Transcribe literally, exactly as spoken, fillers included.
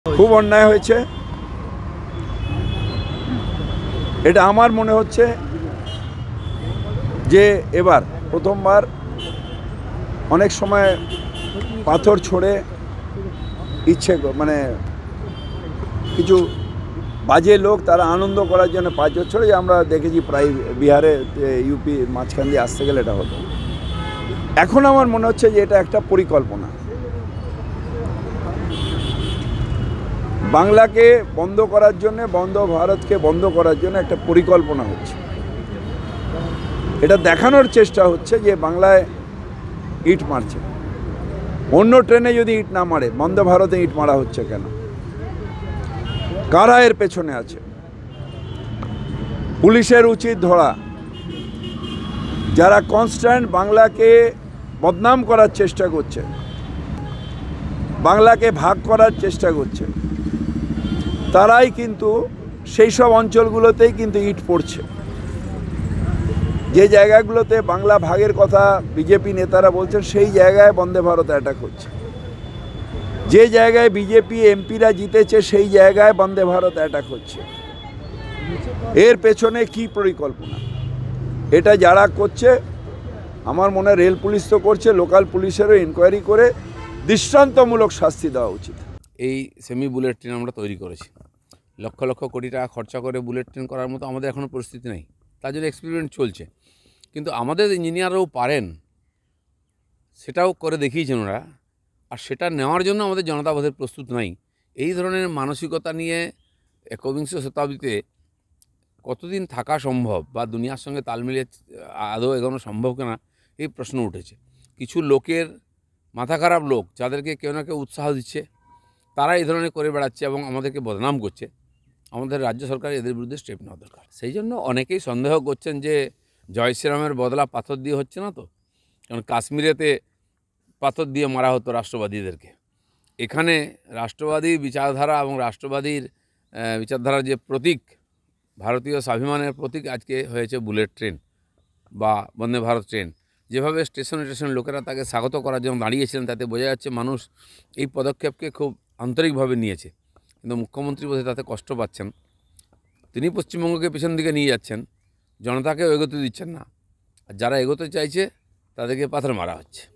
খুব অন্যায় হয়েছে। এটা আমার মনে হচ্ছে যে এবার প্রথমবার অনেক সময় পাথর ছড়ে ইচ্ছে মানে কিছু বাজে লোক তারা আনন্দ করার জন্য পাথর ছড়ে, আমরা দেখেছি প্রায় বিহারে ইউপি মাঝখান দিয়ে আসতে গেলে এটা হতো। এখন আমার মনে হচ্ছে যে এটা একটা পরিকল্পনা, বাংলাকে বন্ধ করার জন্য, বন্ধ ভারতকে বন্ধ করার জন্য একটা পরিকল্পনা হচ্ছে। এটা দেখানোর চেষ্টা হচ্ছে যে বাংলায় ইট মারছে, অন্য ট্রেনে যদি ইট না মারে বন্দে ভারতে ইট মারা হচ্ছে কেন? কারা এর পেছনে আছে? পুলিশের উচিত ধরা, যারা কনস্ট্যান্ট বাংলাকে বদনাম করার চেষ্টা করছে, বাংলাকে ভাগ করার চেষ্টা করছে, তারাই কিন্তু সেই সব অঞ্চলগুলোতেই কিন্তু ইট পড়ছে। যে জায়গাগুলোতে বাংলা ভাগের কথা বিজেপি নেতারা বলছেন সেই জায়গায় বন্দে ভারত অ্যাটাক হচ্ছে। যে জায়গায় বিজেপি এমপিরা জিতেছে সেই জায়গায় বন্দে ভারত অ্যাটাক হচ্ছে। এর পেছনে কি পরিকল্পনা? এটা যারা করছে আমার মনে হয় রেল পুলিশ তো করছে, লোকাল পুলিশেরও ইনকোয়ারি করে দৃষ্টান্তমূলক শাস্তি দেওয়া উচিত। এই সেমি বুলেট ট্রেন আমরা তৈরি করেছি, লক্ষ লক্ষ কোটি টাকা খরচা করে বুলেট ট্রেন করার মতো আমাদের এখনও পরিস্থিতি নেই, তার জন্য এক্সপেরিমেন্ট চলছে। কিন্তু আমাদের ইঞ্জিনিয়াররাও পারেন, সেটাও করে দেখিয়েছেন ওরা, আর সেটা নেওয়ার জন্য আমাদের জনতা বোধের প্রস্তুত নাই। এই ধরনের মানসিকতা নিয়ে একবিংশ শতাব্দীতে কতদিন থাকা সম্ভব বা দুনিয়ার সঙ্গে তাল মিলিয়ে আদৌ এগোনো সম্ভব কিনা এই প্রশ্ন উঠেছে। কিছু লোকের মাথা খারাপ লোক যাদেরকে কেউ না কেউ উৎসাহ দিচ্ছে, তারা এই ধরনের করে বেড়াচ্ছে এবং আমাদেরকে বদনাম করছে। আমাদের রাজ্য সরকার এদের বিরুদ্ধে স্টেপ নেওয়া দরকার। সেই জন্য অনেকেই সন্দেহ করছেন যে জয় শ্রীরামের বদলা পাথর দিয়ে হচ্ছে না তো, কারণ কাশ্মীরেতে পাথর দিয়ে মারা হতো রাষ্ট্রবাদীদেরকে। এখানে রাষ্ট্রবাদী বিচারধারা এবং রাষ্ট্রবাদীর বিচারধারার যে প্রতীক, ভারতীয় স্বাভিমানের প্রতীক আজকে হয়েছে বুলেট ট্রেন বা বন্দে ভারত ট্রেন। যেভাবে স্টেশনে স্টেশনে লোকেরা তাকে স্বাগত করার জন্য দাঁড়িয়েছিলেন, তাতে বোঝা যাচ্ছে মানুষ এই পদক্ষেপকে খুব আন্তরিকভাবে নিয়েছে। কিন্তু মুখ্যমন্ত্রী বোধহয় তাতে কষ্ট পাচ্ছেন। তিনি পশ্চিমবঙ্গকে পেছন দিকে নিয়ে যাচ্ছেন, জনতাকেও এগোতে দিচ্ছেন না, আর যারা এগোতে চাইছে তাদেরকে পাথর মারা হচ্ছে।